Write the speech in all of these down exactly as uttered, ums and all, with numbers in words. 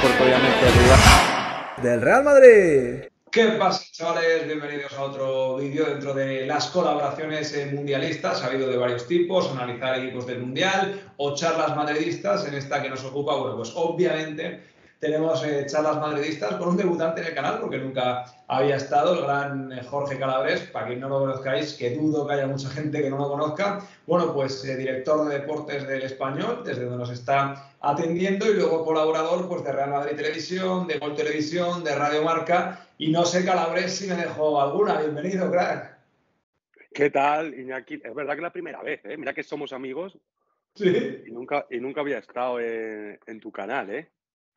porque obviamente el rival del Real Madrid. ¿Qué pasa, chavales? Bienvenidos a otro vídeo dentro de las colaboraciones eh, mundialistas. Ha habido de varios tipos, analizar equipos del Mundial o charlas madridistas. En esta que nos ocupa, bueno, pues obviamente tenemos eh, charlas madridistas con un debutante en el canal, porque nunca había estado, el gran eh, Jorge Calabres. Para quien no lo conozcáis, que dudo que haya mucha gente que no lo conozca. Bueno, pues eh, director de deportes del Español, desde donde nos está atendiendo, y luego colaborador pues, de Real Madrid Televisión, de Gol Televisión, de Radio Marca. Y no sé, Calabres, si me dejó alguna. Bienvenido, crack. ¿Qué tal, Iñaki? Es verdad que es la primera vez, ¿eh? Mira que somos amigos. Sí. Y nunca, y nunca había estado en, en tu canal, ¿eh?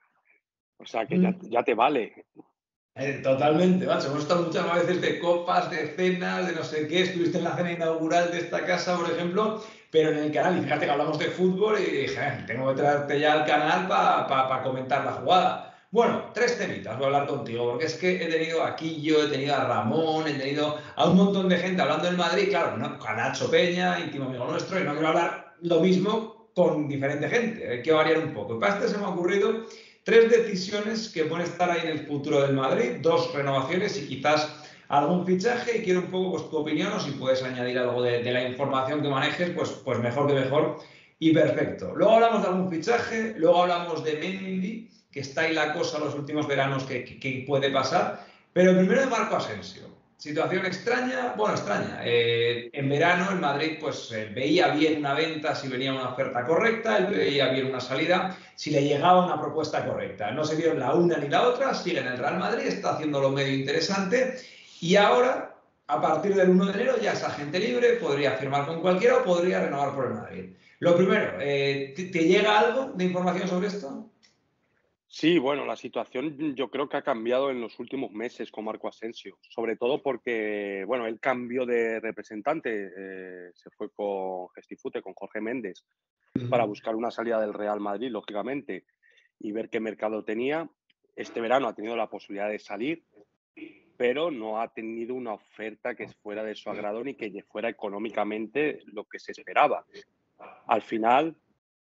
O sea, que ya, ya te vale. Eh, totalmente, macho. Hemos estado muchas veces de copas, de cenas, de no sé qué. Estuviste en la cena inaugural de esta casa, por ejemplo, pero en el canal. Y fíjate que hablamos de fútbol y dije, eh, tengo que traerte ya al canal para pa, pa comentar la jugada. Bueno, tres temitas voy a hablar contigo, porque es que he tenido a Quillo, he tenido a Ramón, he tenido a un montón de gente hablando del Madrid, claro, ¿no? A Nacho Peña, íntimo amigo nuestro, y no quiero hablar lo mismo con diferente gente, hay que variar un poco. Y para este se me ha ocurrido tres decisiones que pueden estar ahí en el futuro del Madrid, dos renovaciones y quizás algún fichaje, y quiero un poco pues, tu opinión, o si puedes añadir algo de, de la información que manejes, pues, pues mejor que mejor y perfecto. Luego hablamos de algún fichaje, luego hablamos de Mendy, que está ahí la cosa los últimos veranos que, que, que puede pasar, pero primero de Marco Asensio. Situación extraña, bueno, extraña. Eh, en verano el Madrid pues eh, veía bien una venta si venía una oferta correcta, él veía bien una salida si le llegaba una propuesta correcta. No se vieron la una ni la otra, sigue en el Real Madrid, está haciéndolo medio interesante, y ahora, a partir del uno de enero, ya es agente libre, podría firmar con cualquiera o podría renovar por el Madrid. Lo primero, eh, ¿te, ¿te llega algo de información sobre esto? Sí, bueno, la situación yo creo que ha cambiado en los últimos meses con Marco Asensio, sobre todo porque, bueno, él cambió de representante, eh, se fue con Gestifute, con Jorge Méndez, para buscar una salida del Real Madrid, lógicamente, y ver qué mercado tenía. Este verano ha tenido la posibilidad de salir, pero no ha tenido una oferta que fuera de su agrado ni que fuera económicamente lo que se esperaba. Al final,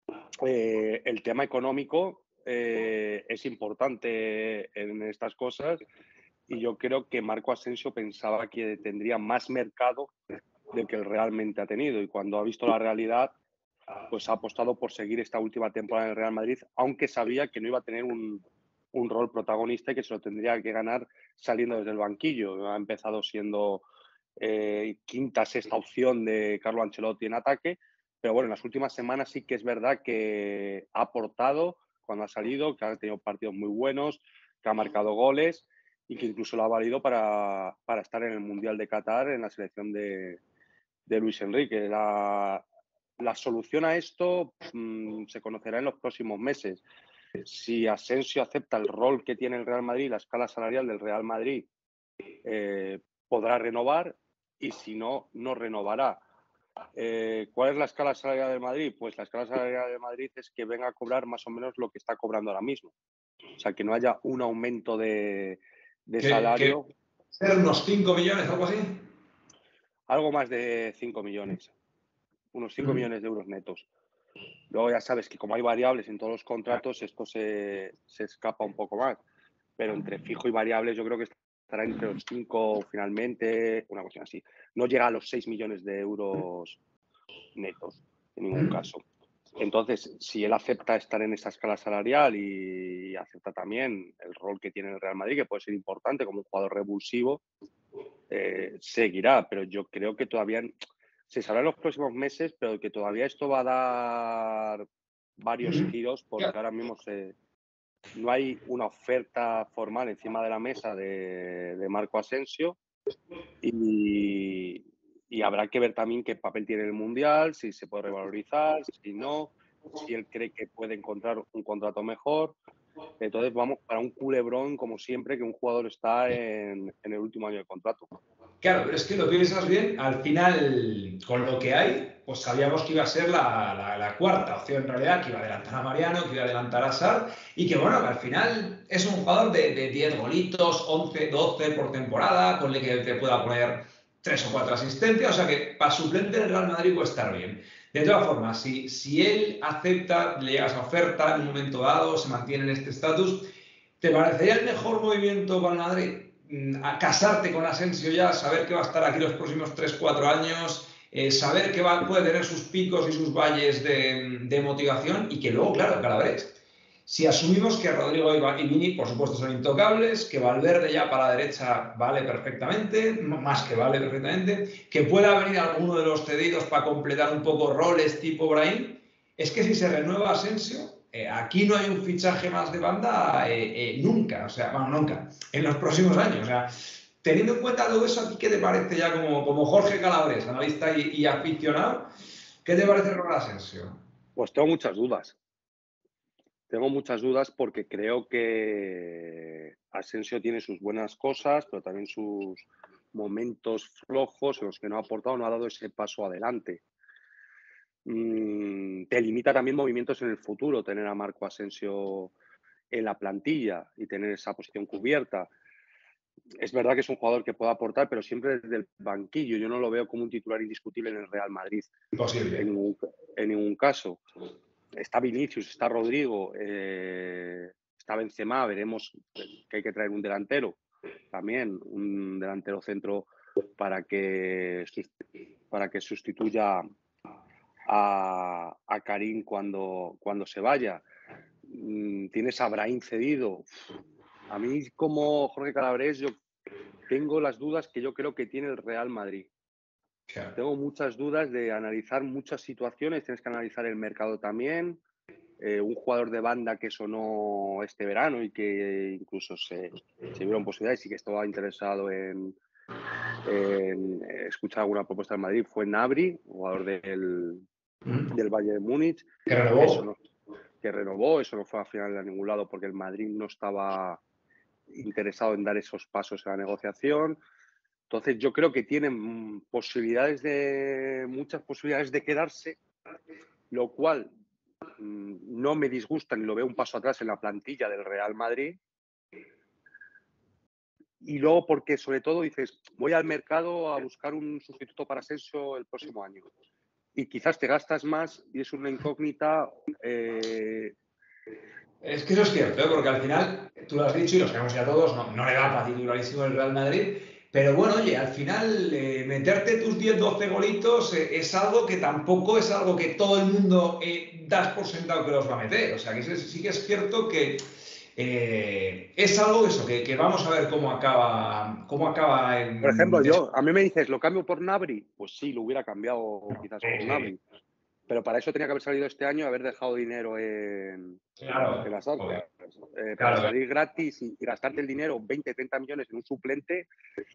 eh, el tema económico eh, es importante en estas cosas, y yo creo que Marco Asensio pensaba que tendría más mercado del que él realmente ha tenido, y cuando ha visto la realidad, pues ha apostado por seguir esta última temporada en el Real Madrid, aunque sabía que no iba a tener un, un rol protagonista y que se lo tendría que ganar saliendo desde el banquillo. Ha empezado siendo eh, quinta, sexta opción de Carlo Ancelotti en ataque, pero bueno, en las últimas semanas sí que es verdad que ha aportado cuando ha salido, que ha tenido partidos muy buenos, que ha marcado goles y que incluso lo ha valido para, para estar en el Mundial de Qatar en la selección de, de Luis Enrique. La, la solución a esto mmm, se conocerá en los próximos meses. Si Asensio acepta el rol que tiene el Real Madrid, la escala salarial del Real Madrid, eh, podrá renovar, y si no, no renovará. Eh, ¿Cuál es la escala salarial del Madrid? Pues la escala salarial del Madrid es que venga a cobrar más o menos lo que está cobrando ahora mismo. O sea, que no haya un aumento de, de ¿Qué, salario. ¿Qué, unos cinco millones, algo así? Algo más de cinco millones. Unos cinco mm. millones de euros netos. Luego ya sabes que como hay variables en todos los contratos, esto se, se escapa un poco más. Pero entre fijo y variables yo creo que estará entre los cinco finalmente, una cuestión así. No llega a los seis millones de euros netos, en ningún caso. Entonces, si él acepta estar en esa escala salarial y acepta también el rol que tiene el Real Madrid, que puede ser importante como un jugador revulsivo, eh, seguirá. Pero yo creo que todavía se sabrá en los próximos meses, pero que todavía esto va a dar varios giros, porque ahora mismo se, no hay una oferta formal encima de la mesa de, de Marco Asensio, y, y habrá que ver también qué papel tiene el Mundial, si se puede revalorizar, si no, si él cree que puede encontrar un contrato mejor. Entonces vamos para un culebrón, como siempre, que un jugador está en, en el último año de contrato. Claro, pero es que lo piensas bien, al final, con lo que hay, pues sabíamos que iba a ser la, la, la cuarta opción en realidad, que iba a adelantar a Mariano, que iba a adelantar a Sarr, y que bueno, que al final es un jugador de, de diez golitos, once, doce por temporada, con el que te pueda poner tres o cuatro asistencias, o sea que para suplente del Real Madrid puede estar bien. De todas formas, si, si él acepta, le llega esa oferta en un momento dado, se mantiene en este estatus, ¿te parecería el mejor movimiento para el Madrid? A casarte con Asensio ya, saber que va a estar aquí los próximos tres cuatro años, eh, saber que va, puede tener sus picos y sus valles de, de motivación y que luego, claro, Calabres, si asumimos que Rodrigo y Vini, por supuesto, son intocables, que Valverde ya para la derecha vale perfectamente, más que vale perfectamente, que pueda venir alguno de los cedidos para completar un poco roles tipo Brahim, es que si se renueva Asensio, eh, aquí no hay un fichaje más de banda eh, eh, nunca, o sea, bueno, nunca, en los próximos años. O sea, teniendo en cuenta todo eso, ¿a ti qué te parece ya como, como Jorge Calabres, analista y, y aficionado? ¿Qué te parece Ronald Asensio? Pues tengo muchas dudas. Tengo muchas dudas porque creo que Asensio tiene sus buenas cosas, pero también sus momentos flojos en los que no ha aportado, no ha dado ese paso adelante. Mm, te limita también movimientos en el futuro, tener a Marco Asensio en la plantilla y tener esa posición cubierta. Es verdad que es un jugador que puede aportar, pero siempre desde el banquillo. Yo no lo veo como un titular indiscutible en el Real Madrid. Imposible. En ningún, en ningún caso. Está Vinicius, está Rodrigo, eh, está Benzema, veremos que hay que traer un delantero también, un delantero centro para que, para que sustituya a, a Karim cuando, cuando se vaya. Tienes a Brahim cedido. A mí, como Jorge Calabres, yo tengo las dudas que yo creo que tiene el Real Madrid. Claro. Tengo muchas dudas de analizar muchas situaciones, tienes que analizar el mercado también. Eh, un jugador de banda que sonó este verano y que incluso se, se vieron posibilidades y que estaba interesado en, en escuchar alguna propuesta del Madrid fue Gnabry, jugador del, ¿Mm? del Bayern de Múnich. Que renovó. Eso no, que renovó, eso no fue al final a ningún lado porque el Madrid no estaba interesado en dar esos pasos en la negociación. Entonces yo creo que tienen posibilidades de, muchas posibilidades de quedarse, lo cual no me disgusta ni lo veo un paso atrás en la plantilla del Real Madrid. Y luego porque sobre todo dices, voy al mercado a buscar un sustituto para Asensio el próximo año. Y quizás te gastas más y es una incógnita. Eh... Es que eso es cierto, ¿eh? Porque al final, tú lo has dicho y lo sabemos ya todos, no, no le da para titularísimo el Real Madrid. Pero bueno, oye, al final eh, meterte tus diez doce golitos eh, es algo que tampoco es algo que todo el mundo eh, das por sentado que los va a meter. O sea, que sí, sí que es cierto que eh, es algo eso, que, que vamos a ver cómo acaba, cómo acaba en... Por ejemplo, yo, a mí me dices, ¿lo cambio por Gnabry? Pues sí, lo hubiera cambiado quizás por Gnabry. Pero para eso tenía que haber salido este año y haber dejado dinero en, claro, en las arcas. Eh, claro. Para salir gratis y, y gastarte el dinero, veinte, treinta millones en un suplente.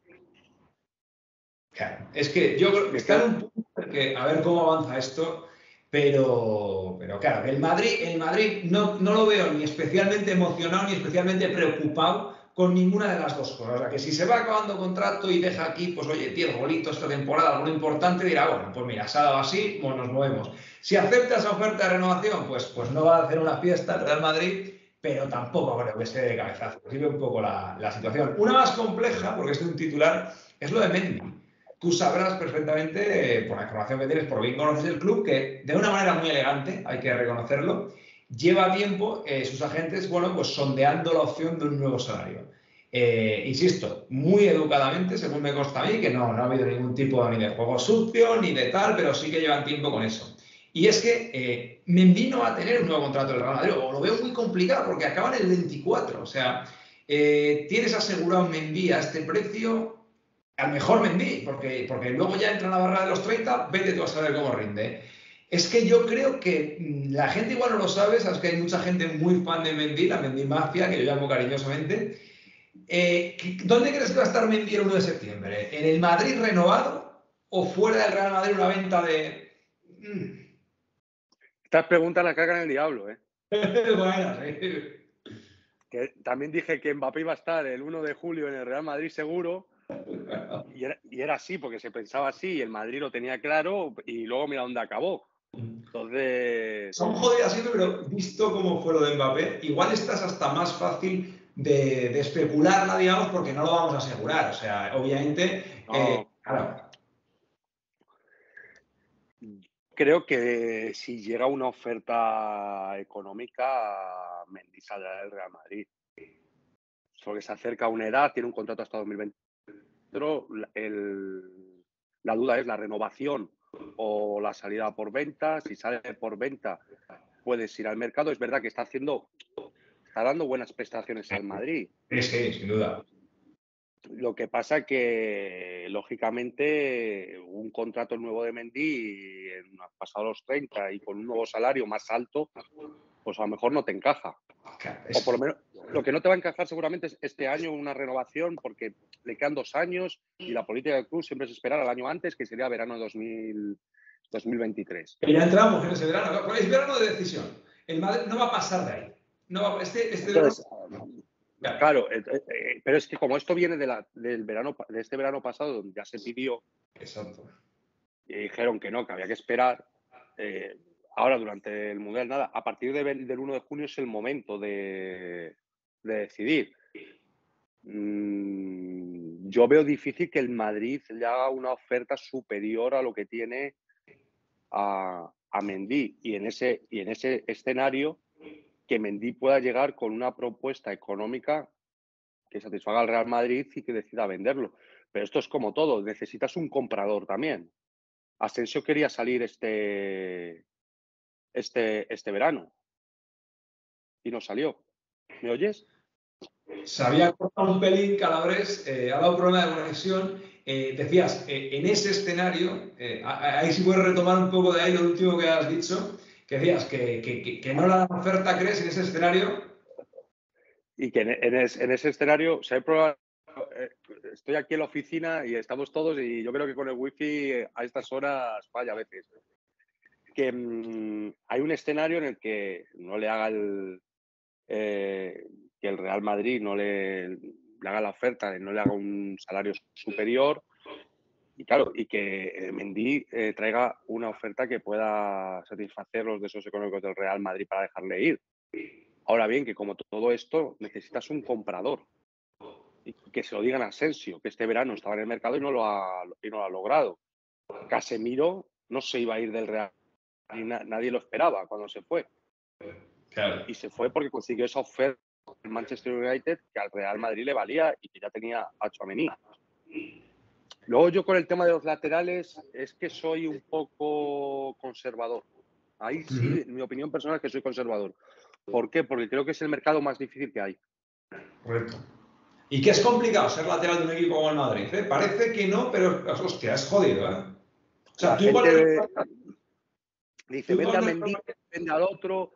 Claro. Es que yo creo que está en un punto que a ver cómo avanza esto, pero, pero claro, el Madrid, el Madrid no, no lo veo ni especialmente emocionado ni especialmente preocupado con ninguna de las dos cosas. O sea, que si se va acabando contrato y deja aquí, pues oye, diez golitos esta temporada, algo importante, dirá, bueno, pues mira, se ha dado así, pues nos movemos. Si acepta esa oferta de renovación, pues, pues no va a hacer una fiesta el Real Madrid, pero tampoco creo que esté de cabezazo. Sirve un poco la, la situación. Una más compleja, porque este es un titular, es lo de Mendy. Tú sabrás perfectamente, eh, por la información que tienes, por bien conoces el club, que de una manera muy elegante, hay que reconocerlo, lleva tiempo eh, sus agentes, bueno, pues sondeando la opción de un nuevo salario. Eh, insisto, muy educadamente, según me consta a mí, que no, no ha habido ningún tipo ni de juego sucio ni de tal, pero sí que llevan tiempo con eso. Y es que eh, Mendy no va a tener un nuevo contrato del Real Madrid, o lo veo muy complicado porque acaba en el veinticuatro. O sea, eh, tienes asegurado Mendy a este precio. Al mejor Mendy, porque, porque luego ya entra en la barra de los treinta, vete tú a saber cómo rinde. Es que yo creo que la gente igual no lo sabe, sabes que hay mucha gente muy fan de Mendy, la Mendy Mafia, que yo llamo cariñosamente. Eh, ¿Dónde crees que va a estar Mendy el uno de septiembre? ¿En el Madrid renovado o fuera del Real Madrid una venta de...? Mm. Estas preguntas las cagan el diablo, ¿eh? Bueno, sí. Que también dije que Mbappé iba a estar el uno de julio en el Real Madrid seguro. Y era, y era así, porque se pensaba así, y el Madrid lo tenía claro, y luego mira dónde acabó. Entonces... Son jodidas siempre, pero visto cómo fue lo de Mbappé, igual estás hasta más fácil de, de especularla, digamos, porque no lo vamos a asegurar. O sea, obviamente, No. eh, claro. Creo que si llega una oferta económica, Mendy saldrá del Real Madrid. porque se acerca a una edad, tiene un contrato hasta dos mil veinticuatro. El, la duda es la renovación o la salida por venta. Si sale por venta, puedes ir al mercado. Es verdad que está haciendo, está dando buenas prestaciones al Madrid. Sí, sí, sin duda. Lo que pasa que, lógicamente, un contrato nuevo de Mendy, pasado los treinta y con un nuevo salario más alto, pues a lo mejor no te encaja. O por lo menos, lo que no te va a encajar seguramente es este año una renovación, porque le quedan dos años y la política del club siempre es esperar al año antes, que sería verano de dos mil, dos mil veintitrés. Pero ya entramos en ese verano. Es verano de decisión. El Madrid no va a pasar de ahí. No va, este, este Entonces, verano... Claro, eh, eh, pero es que como esto viene de, la, del verano, de este verano pasado, donde ya se pidió, Exacto. Y dijeron que no, que había que esperar. Eh, ahora, durante el Mundial, nada, a partir de, del uno de junio es el momento de, de decidir. Mm, yo veo difícil que el Madrid le haga una oferta superior a lo que tiene a, a Mendy. Y en, ese, y en ese escenario, que Mendy pueda llegar con una propuesta económica que satisfaga al Real Madrid y que decida venderlo. Pero esto es como todo, necesitas un comprador también. Asensio quería salir este, este, este verano y no salió. ¿Me oyes? Se había cortado un pelín, Calabres, eh, ha dado problema de conexión. Eh, decías, eh, en ese escenario, eh, ahí sí puedes retomar un poco de ahí lo último que has dicho, que decías que, que, que no la oferta, ¿crees, en ese escenario? Y que en, en, es, en ese escenario, si hay problema, eh, estoy aquí en la oficina y estamos todos y yo creo que con el wifi a estas horas falla a veces. Que mmm, hay un escenario en el que no le haga el, eh, que el Real Madrid no le, le haga la oferta, no le haga un salario superior. Y claro, y que Mendy eh, traiga una oferta que pueda satisfacer los deseos económicos del Real Madrid para dejarle ir. Ahora bien, que como todo esto, necesitas un comprador. Y que se lo digan a Asensio, que este verano estaba en el mercado y no lo ha, y no lo ha logrado. Casemiro no se iba a ir del Real Madrid, nadie lo esperaba cuando se fue. Claro. Y se fue porque consiguió esa oferta del Manchester United que al Real Madrid le valía y que ya tenía a Tchouaméni. Luego yo con el tema de los laterales es que soy un poco conservador. Ahí sí, en mi opinión personal es que soy conservador. ¿Por qué? Porque creo que es el mercado más difícil que hay. Correcto. Y que es complicado ser lateral de un equipo como el Madrid. ¿eh? Parece que no, pero hostia, es jodido. ¿eh? O sea, La tú gente igual... dice, vende a Mendy, vende al otro.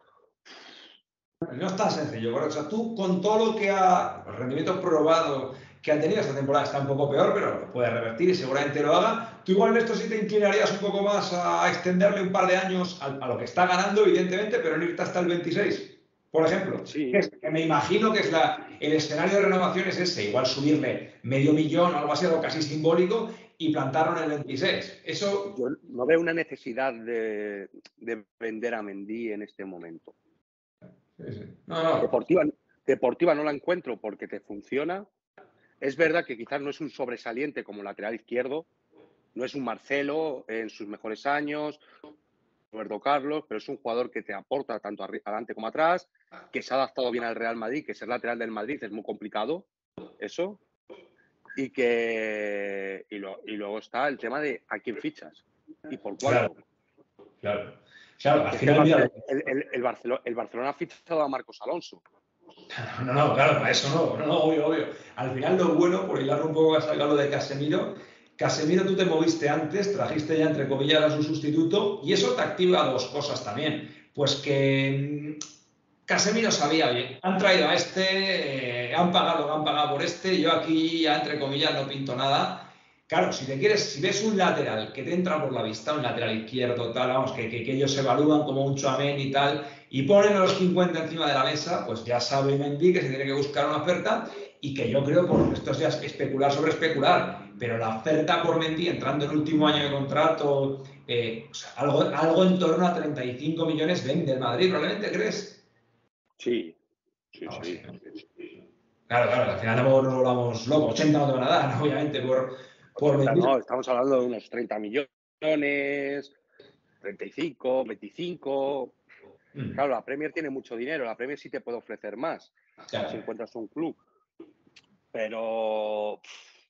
No es tan sencillo, correcto. O sea, tú con todo lo que ha, el rendimiento probado que ha tenido esta temporada está un poco peor, pero lo puede revertir y seguramente lo haga. Tú igual en esto sí te inclinarías un poco más a extenderle un par de años a, a lo que está ganando, evidentemente, pero no irte hasta el veintiséis, por ejemplo. Sí. Que, es, que me imagino que es la, el escenario de renovación es ese, igual subirle medio millón o algo así, algo casi simbólico, y plantarlo en el veintiséis. Eso... Yo no veo una necesidad de, de vender a Mendy en este momento. Sí, sí. No, no. Deportiva, deportiva no la encuentro porque te funciona. Es verdad que quizás no es un sobresaliente como lateral izquierdo, no es un Marcelo en sus mejores años, Roberto Carlos, pero es un jugador que te aporta tanto adelante como atrás, que se ha adaptado bien al Real Madrid, que ser lateral del Madrid es muy complicado, eso, y que y, lo, y luego está el tema de a quién fichas y por cuánto. Claro, claro. Claro, al es final, el, mira, el, el, el, Barcelona, el Barcelona ha fichado a Marcos Alonso. No, no, claro, para eso no, no, no, obvio, obvio. Al final lo bueno, por hilarlo un poco, a sacar lo de Casemiro, Casemiro tú te moviste antes, trajiste ya entre comillas a su sustituto y eso te activa dos cosas también. Pues que Casemiro sabía bien, han traído a este, eh, han pagado, han pagado por este, yo aquí ya entre comillas no pinto nada. Claro, si te quieres, si ves un lateral que te entra por la vista, un lateral izquierdo, tal, vamos, que, que, que ellos evalúan como un Tchouaméni y tal, y ponen a los cincuenta encima de la mesa, pues ya sabe Mendy que se tiene que buscar una oferta y que yo creo, por esto es ya especular sobre especular, pero la oferta por Mendy entrando en el último año de contrato, eh, o sea, algo, algo en torno a treinta y cinco millones vende el Madrid, ¿probablemente crees? Sí, sí, No, sí. sí, ¿no? Claro, claro, al final no nos volvamos locos, ochenta no te van a dar, ¿no? Obviamente, por, por ochenta, Mendy. no, estamos hablando de unos treinta millones, treinta y cinco, veinticinco. Mm. Claro, la Premier tiene mucho dinero, la Premier sí te puede ofrecer más, Claro. si encuentras un club. Pero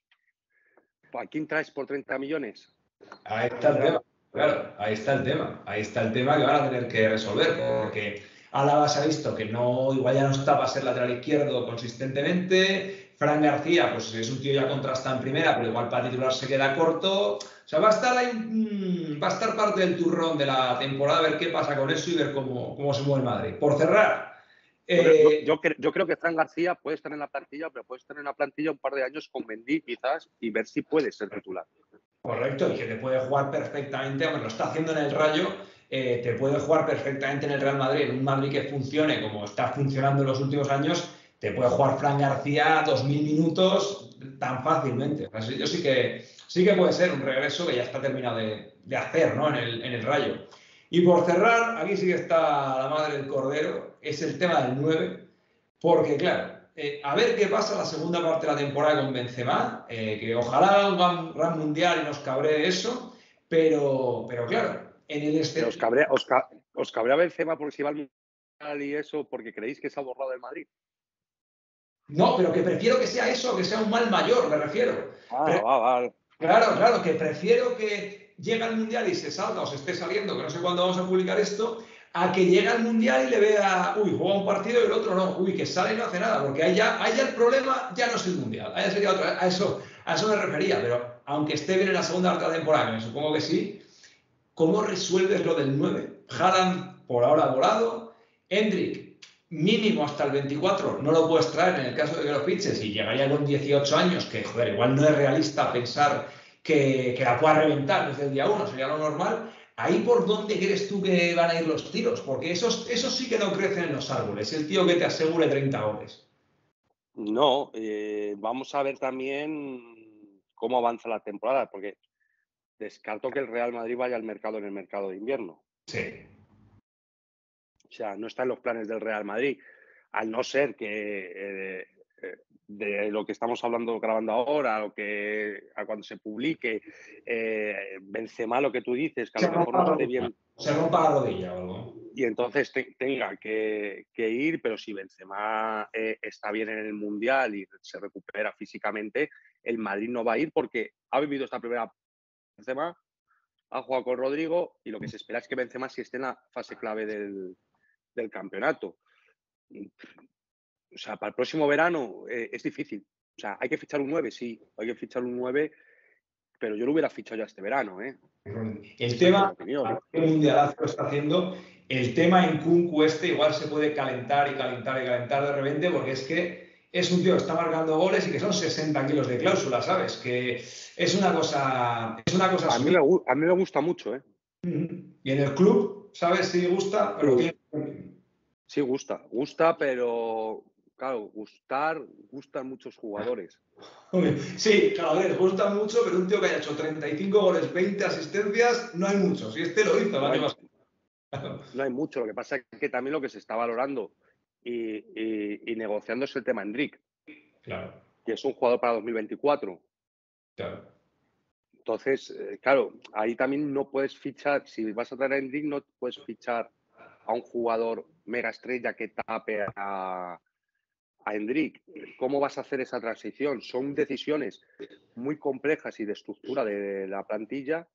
¿a quién traes por treinta millones? Ahí está el tema, claro, ahí está el tema, ahí está el tema que van a tener que resolver, porque Álava se ha visto que no, igual ya no está para ser lateral izquierdo consistentemente, Fran García, pues es un tío ya contrastado en primera, pero igual para titular se queda corto, o sea, va a estar ahí, mmm, va a estar parte del turrón de la temporada, a ver qué pasa con eso y ver cómo, cómo se mueve el Madrid. Por cerrar, Eh, yo, yo, yo, creo que Fran García puede estar en la plantilla, pero puede estar en la plantilla un par de años con Mendy quizás y ver si puede ser titular. Correcto, y que te puede jugar perfectamente, aunque lo está haciendo en el Rayo, eh, te puede jugar perfectamente en el Real Madrid, en un Madrid que funcione como está funcionando en los últimos años, te puede jugar Fran García dos mil minutos tan fácilmente. Así, yo sí que, sí que puede ser un regreso que ya está terminado de, de hacer, ¿no? en, el, en el Rayo. Y por cerrar, aquí sí que está la madre del cordero, es el tema del nueve, porque claro, eh, a ver qué pasa la segunda parte de la temporada con Benzema, eh, que ojalá un gran, gran mundial y nos cabree eso, pero, pero claro, en el este... Os cabrea, os, ca os cabrea Benzema porque si va al mundial y eso, porque creéis que se ha borrado del Madrid. No, pero que prefiero que sea eso, que sea un mal mayor, me refiero. Ah, Pre va, va. Claro, claro, que prefiero que llegue al mundial y se salga o se esté saliendo, que no sé cuándo vamos a publicar esto, a que llegue al mundial y le vea, uy, juega un partido y el otro no, uy, que sale y no hace nada, porque ahí ya, ahí ya el problema ya no es el mundial, ahí sería otra, a eso, a eso me refería, pero aunque esté bien en la segunda parte de la temporada, que me supongo que sí, ¿cómo resuelves lo del nueve? Haaland por ahora volado, Endrick mínimo hasta el veinticuatro, no lo puedes traer en el caso de que lo fiches y llegaría con dieciocho años, que joder, igual no es realista pensar que, que la pueda reventar desde el día uno, sería lo normal. ¿Ahí por dónde crees tú que van a ir los tiros? Porque esos, esos sí que no crecen en los árboles, el tío que te asegure treinta goles. No, eh, vamos a ver también cómo avanza la temporada, porque descarto que el Real Madrid vaya al mercado en el mercado de invierno. Sí. O sea, no está en los planes del Real Madrid, al no ser que eh, de lo que estamos hablando, grabando ahora, o que a cuando se publique, eh, Benzema, lo que tú dices, que a lo mejor no esté bien. Se rompa la rodilla o algo. Y entonces te, tenga que, que ir, pero si Benzema eh, está bien en el Mundial y se recupera físicamente, el Madrid no va a ir porque ha vivido esta primera Benzema, ha jugado con Rodrigo y lo que se espera es que Benzema sí esté en la fase clave del, del campeonato. O sea, para el próximo verano eh, es difícil. O sea, hay que fichar un nueve, sí, hay que fichar un nueve, pero yo lo hubiera fichado ya este verano, ¿eh? El tema, el mundialazo lo está haciendo, el tema en Nkunku este igual se puede calentar y calentar y calentar de repente, porque es que es un tío que está marcando goles y que son sesenta kilos de cláusula, ¿sabes? Que es una cosa... Es una cosa a, mí me, a mí me gusta mucho, ¿eh? Y en el club, ¿sabes? Sí gusta, pero... Sí, sí gusta, gusta, pero... Claro, gustar, gustan muchos jugadores. Sí, claro, les gusta mucho, pero un tío que haya hecho treinta y cinco goles, veinte asistencias, no hay muchos. Y este lo hizo el año pasado. No hay mucho. Lo que pasa es que también lo que se está valorando y, y, y negociando es el tema Endrick. Claro. Que es un jugador para dos mil veinticuatro. Claro. Entonces, eh, claro, ahí también no puedes fichar, si vas a traer a Endrick, no puedes fichar a un jugador mega estrella que tape a... a Endrick. ¿Cómo vas a hacer esa transición? Son decisiones muy complejas y de estructura de la plantilla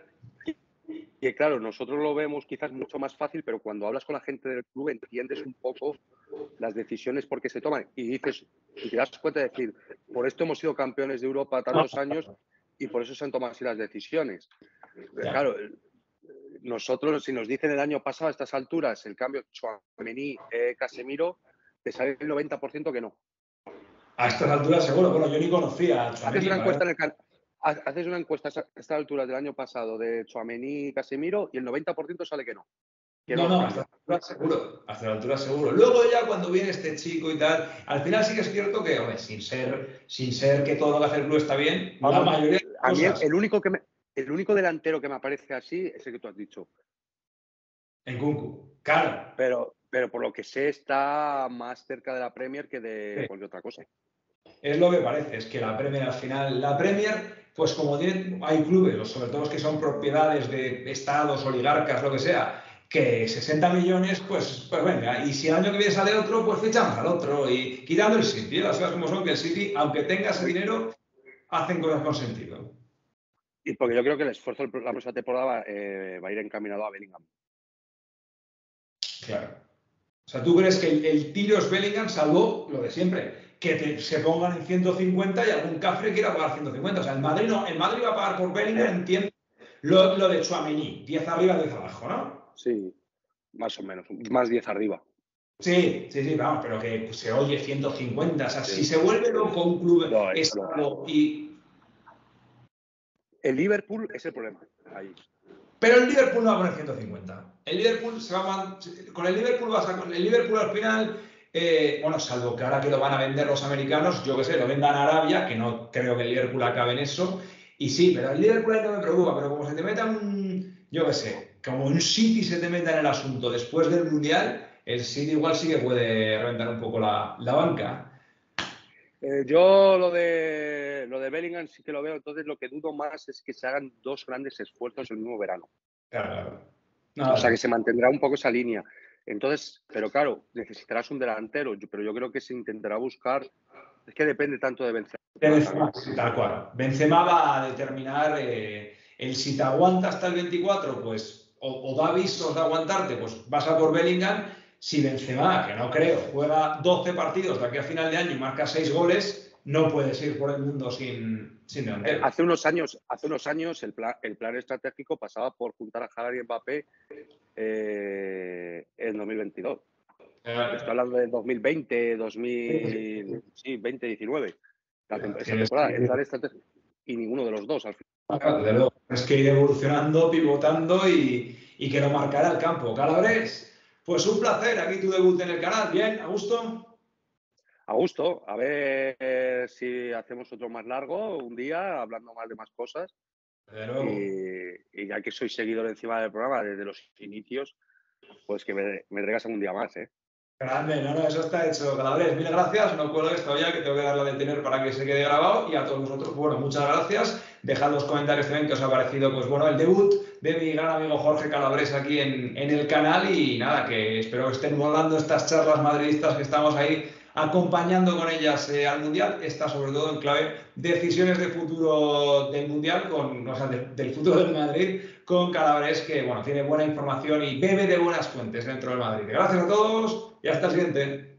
que, claro, nosotros lo vemos quizás mucho más fácil, pero cuando hablas con la gente del club entiendes un poco las decisiones por qué se toman y dices, y te das cuenta de decir, por esto hemos sido campeones de Europa tantos años y por eso se han tomado así las decisiones. Claro, nosotros, si nos dicen el año pasado a estas alturas el cambio Tchouaméni, eh, Casemiro, te sale el noventa por ciento que no. A estas alturas seguro, bueno, yo ni conocía a Tchouaméni. Haces una encuesta, en el haces una encuesta a estas alturas del año pasado de Tchouaméni y Casemiro y el noventa por ciento sale que no. Que no, no, no hasta la altura seguro, hasta la altura seguro. Luego ya cuando viene este chico y tal, al final sí que es cierto que, hombre, sin ser, sin ser que todo lo que hace el club está bien, Vamos, la mayoría de a cosas... mí el único, que me, el único delantero que me aparece así es el que tú has dicho. Nkunku, claro. Pero, pero por lo que sé está más cerca de la Premier que de sí. cualquier otra cosa. Es lo que parece, es que la Premier al final, la Premier, pues como tienen, hay clubes, sobre todo los que son propiedades de estados, oligarcas, lo que sea, que sesenta millones, pues, pues venga, y si el año que viene sale otro, pues fichamos al otro, y quitando el City, las cosas como son, que el City, aunque tenga ese dinero, hacen cosas con sentido. Y porque yo creo que el esfuerzo de la próxima temporada eh, va a ir encaminado a Bellingham. Claro. O sea, ¿tú crees que el, el tiro es Bellingham, salvo lo de siempre? Que te, se pongan en ciento cincuenta y algún cafre quiera pagar ciento cincuenta. O sea, el Madrid no, el Madrid va a pagar por Bellingham, entiendo, lo, lo de Tchouaméni, diez arriba, diez abajo, ¿no? Sí, más o menos, más diez arriba. Sí, sí, sí, vamos, pero que se oye ciento cincuenta. O sea, Sí. si se vuelve loco un club No, estado y... El Liverpool es el problema. Ahí. Pero el Liverpool no va a poner ciento cincuenta. El Liverpool se va a... Con el Liverpool vas a... Con el Liverpool al final... Eh, bueno, salvo que ahora que lo van a vender los americanos, yo que sé, lo vendan a Arabia, que no creo que el Liverpool acabe en eso. Y sí, pero el Liverpool ahí no me preocupa, pero como se te meta un... Yo que sé, como un City se te meta en el asunto después del Mundial, el City igual sí que puede reventar un poco la, la banca. Eh, yo lo de lo de Bellingham sí que lo veo, entonces lo que dudo más es que se hagan dos grandes esfuerzos el mismo verano. Claro, claro. No, o sea, que se mantendrá un poco esa línea. Entonces, pero claro, necesitarás un delantero, pero yo creo que se intentará buscar, es que depende tanto de Benzema. Benzema, sí, tal cual. Benzema va a determinar eh, el si te aguanta hasta el veinticuatro, pues, o, o da visos de aguantarte, pues vas a por Bellingham. Si Benzema, que no creo, juega doce partidos de aquí a final de año y marca seis goles, no puedes ir por el mundo sin, sin delantero. Hace unos años, hace unos años el, plan, el plan estratégico pasaba por juntar a Haaland y Mbappé eh, en dos mil veintidós. Eh, Estoy hablando de dos mil veinte, dos mil, sí, veinte diecinueve. La tem esa temporada, el plan estratégico. Y ninguno de los dos al final. Claro, desde luego. Es que ir evolucionando, pivotando y, y que lo marcará el campo. Calabres, pues un placer. Aquí tu debut en el canal. Bien, ¿a gusto? A gusto. A ver si hacemos otro más largo un día, hablando más de más cosas. Desde luego. Y, y ya que soy seguidor encima del programa desde los inicios, pues que me, me traigas algún día más, ¿eh? Grande, no, no, eso está hecho. Calabres, mil gracias. No cuelgues esto ya, que tengo que darle a detener para que se quede grabado. Y a todos vosotros, bueno, muchas gracias. Dejad los comentarios también que os ha parecido, pues bueno, el debut de mi gran amigo Jorge Calabres aquí en, en el canal. Y nada, que espero que estén molando estas charlas madridistas que estamos ahí acompañando con ellas eh, al Mundial. Está sobre todo en clave decisiones de futuro del Mundial, con, o sea, de, del futuro del Madrid, con Calabres, que bueno, tiene buena información y bebe de buenas fuentes dentro del Madrid. Gracias a todos y hasta el siguiente.